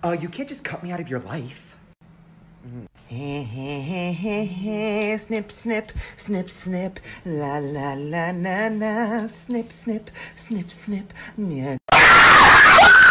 You can't just cut me out of your life. Snip, snip, snip, snip, la la la la la, snip, snip, snip, snip, yeah.